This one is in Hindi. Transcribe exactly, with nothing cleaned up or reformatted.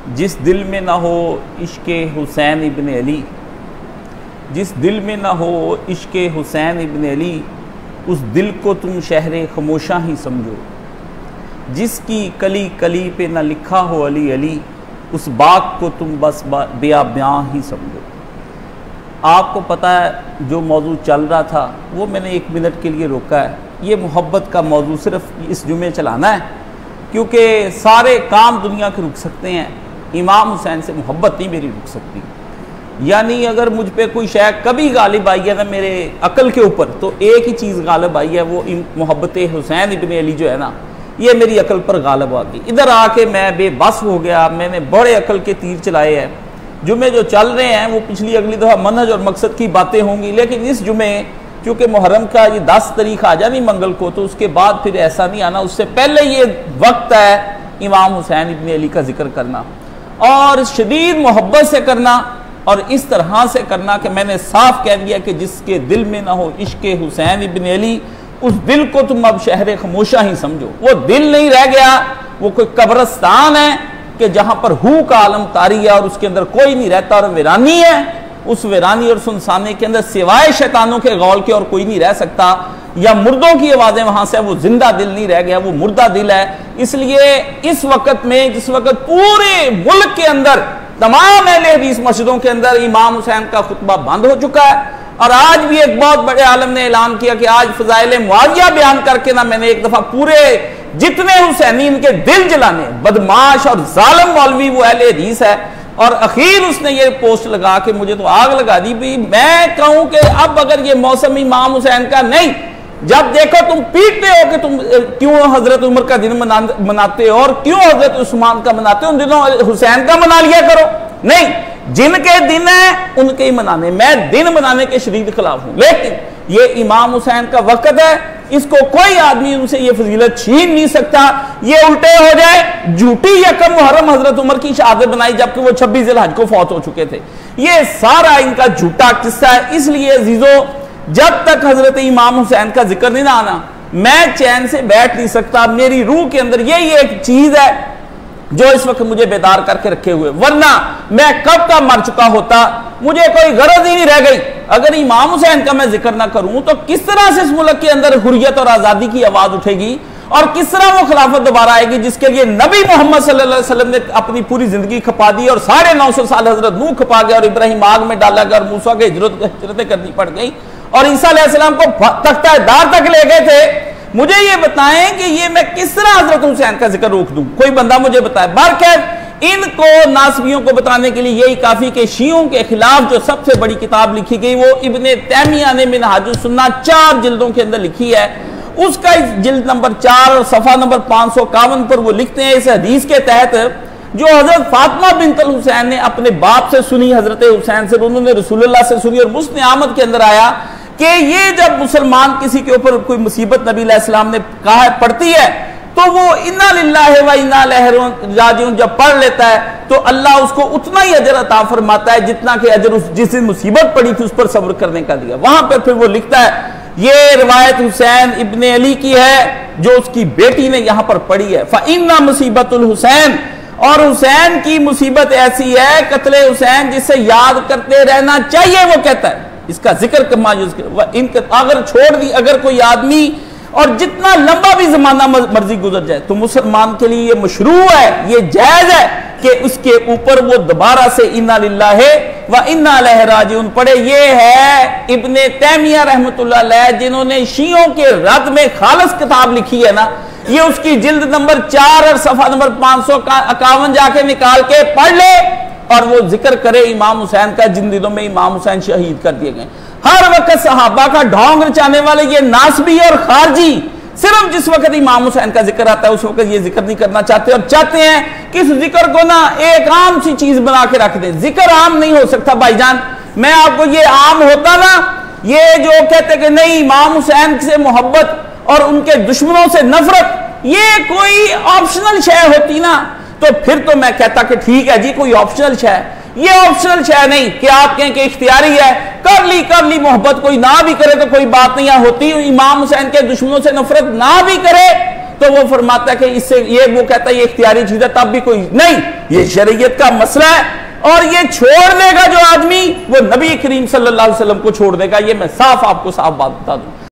जिस दिल में ना हो इश्क़ हुसैन इब्न अली, जिस दिल में ना हो इश्क़ हुसैन इब्न अली, उस दिल को तुम शहर खामोशा ही समझो। जिसकी कली कली पे ना लिखा हो अली अली, उस बाग को तुम बस बेआब्यां ही समझो। आपको पता है जो मौजू चल रहा था वो मैंने एक मिनट के लिए रोका है। ये मोहब्बत का मौजू सिर्फ इस जुमे चलाना है, क्योंकि सारे काम दुनिया के रुक सकते हैं, इमाम हुसैन से मोहब्बत नहीं मेरी रुक सकती। यानी अगर मुझ पे कोई शय कभी गालिब आई है ना मेरे अकल के ऊपर, तो एक ही चीज़ गालिब आई है, वो मोहब्बत हुसैन इब्न अली जो है ना, ये मेरी अकल पर गालिब आ गई। इधर आके मैं बेबस हो गया, मैंने बड़े अकल के तीर चलाए हैं। जुमे जो चल रहे हैं वो पिछली अगली दफ़ा मनहज और मकसद की बातें होंगी, लेकिन इस जुमे चूँकि मुहर्रम का ये दस तारीख आ जानी मंगल को, तो उसके बाद फिर ऐसा नहीं आना, उससे पहले ये वक्त है इमाम हुसैन इब्न अली का जिक्र करना, और शदीद मोहब्बत से करना, और इस तरह से करना कि मैंने साफ कह दिया कि जिसके दिल में ना हो इश्क़ हुसैन इब्न अली, उस दिल को तुम अब शहर खामोशा ही समझो। वो दिल नहीं रह गया, वो कोई कब्रस्तान है कि जहां पर हू का आलम तारी है और उसके अंदर कोई नहीं रहता, और वीरानी है। उस वीरानी और सुनसाने के अंदर सिवाय शैतानों के गौल के और कोई नहीं रह सकता, या मुर्दों की आवाजें वहां से, वो जिंदा दिल नहीं रह गया, वो मुर्दा दिल है। इसलिए इस वक्त में, जिस वक्त पूरे मुल्क के अंदर तमाम अहले हदीस मस्जिदों के अंदर इमाम हुसैन का खुतबा बंद हो चुका है, और आज भी एक बहुत बड़े आलम ने ऐलान किया कि आज फजाइल मुआविया बयान करके ना मैंने एक दफा पूरे जितने हुसैनी इनके दिल जलाने, बदमाश और जालिम मौलवी वो अहले हदीस है। और अखीर उसने ये पोस्ट लगा के मुझे तो आग लगा दी भी। मैं कहूं कि अब अगर ये मौसम इमाम हुसैन का नहीं, जब देखो तुम पीटते हो कि तुम क्यों हजरत उमर का दिन मना, मनाते हो और क्यों हजरत उस्मान का मनाते हो, उन दिनों हुसैन का मना लिया करो। नहीं, जिनके दिन है उनके ही मनाने, मैं दिन मनाने के शदीद खिलाफ हूं, लेकिन ये इमाम हुसैन का वक्त है, इसको कोई आदमी उनसे ये फजीलत छीन नहीं सकता। ये उल्टे हो जाए, झूठी यकम मुहर्रम हजरत उमर की शहादत बनाई जबकि वो छब्बीस जिलहज को फौत हो चुके थे। ये सारा इनका झूठा किस्सा है। इसलिए अजीजों, जब तक हजरत इमाम हुसैन का जिक्र नहीं ना आना, मैं चैन से बैठ नहीं सकता। मेरी रूह के अंदर यही एक चीज है जो इस वक्त मुझे बेदार करके रखे हुए, वरना मैं कब का मर चुका होता, मुझे कोई गरज ही नहीं रह गई। अगर इमाम हुसैन का मैं जिक्र ना करूं तो किस तरह से इस मुल्क के अंदर हुर्रियत और आजादी की आवाज उठेगी, और किस तरह वो खिलाफत दोबारा आएगी जिसके लिए नबी मोहम्मद सल्लल्लाहु अलैहि वसल्लम ने अपनी पूरी जिंदगी खपा दी, और साढ़े नौ सौ साल हजरत नूह खपा गया, और इब्राहिम आग में डाला गया, और मूसा के हिजरत हिजरतें करनी पड़ गई, और ईसा अलैहिस्सलाम को तख्ता दार तक ले गए थे। मुझे ये बताएं कि ये मैं किस तरह हजरत हुसैन का जिक्र रोक दूं, कोई बंदा मुझे बताए। बरखैर, इनको नासबियों को बताने के लिए यही काफी कि शियों के खिलाफ जो सबसे बड़ी किताब लिखी गई वो इब्ने तैमिया ने मिनहाजुस सुन्ना चार जिल्दों के अंदर लिखी है। उसका इस जिल्द नंबर चार और सफा नंबर पांच सौ इक्यावन पर वो लिखते हैं, इस हदीस के तहत जो हजरत फातिमा बिन्त अल हुसैन ने अपने बाप से सुनी, हजरत हुसैन से, उन्होंने रसूलुल्लाह से सुनी, और मुस्ने अहमद के अंदर आया कि ये जब मुसलमान किसी के ऊपर कोई मुसीबत नबी अलैहि सलाम ने कहा है पड़ती है, तो वो इन्ना लिल्लाहि व इन्ना इलैहि राजिऊन जब पढ़ लेता है तो अल्लाह उसको उतना ही अजर अता फरमाता है जितना कि अजर उस जिस दिन मुसीबत पड़ी थी उस पर सब्र करने का दिया। वहां पर फिर वो लिखता है, ये रिवायत हुसैन इब्ने अली की है जो उसकी बेटी ने यहां पर पढ़ी है। फ़इन्ना मुसीबतुल हुसैन, और हुसैन की मुसीबत ऐसी है, कत्ले हुसैन, जिसे याद करते रहना चाहिए। वो कहता है इसका जिक्र कमा इनका अगर छोड़ दी, अगर कोई आदमी और जितना लंबा भी जमाना मर्जी गुजर जाए तो मुसलमान के लिए ये मशरू है, ये जायज है कि उसके ऊपर वो दोबारा से इन्ना लिल्लाहि व इन्ना इलैहि राजिऊन पढ़े। ये है इब्ने तैमिया रहमतुल्लाह अलैह, जिन्होंने शियों के रद में खालिस किताब लिखी है ना, ये उसकी जिल्द नंबर चार और सफा नंबर पांच सौ इक्यावन जाके निकाल के पढ़ ले, और वो जिक्र करे इमाम हुसैन का, जिन दिनों में इमाम हुसैन शहीद कर दिए गए। हर वक्त सहाबा का ढोंग रचाने वाले ये नासबी और खारजी सिर्फ जिस वक्त इमाम हुसैन का जिक्र आता है उस वक्त ये जिक्र नहीं करना चाहते, और चाहते हैं कि इस जिक्र को ना एक आम सी चीज बना के रख दे। जिक्र आम नहीं हो सकता भाईजान। मैं आपको, ये आम होता ना, ये जो कहते कि नहीं इमाम हुसैन से मोहब्बत और उनके दुश्मनों से नफरत, ये कोई ऑप्शनल शय होती ना, तो फिर तो मैं कहता कि ठीक है जी, कोई ऑप्शनल शय। ये ऑप्शनल शय नहीं कि आप कहें कि इख्तियारी है, कर ली कर ली मोहब्बत, कोई ना भी करे तो कोई बात नहीं होती। इमाम हुसैन के दुश्मनों से नफरत ना भी करे तो वो फरमाता है कि इससे ये, वो कहता है ये इख्तियारी चीज है, तब भी कोई नहीं, ये शरीयत का मसला है और ये छोड़ देगा जो आदमी, वो नबी करीम सल्लल्लाहु अलैहि वसल्लम को छोड़ देगा। ये मैं साफ आपको साफ बात बता दूं।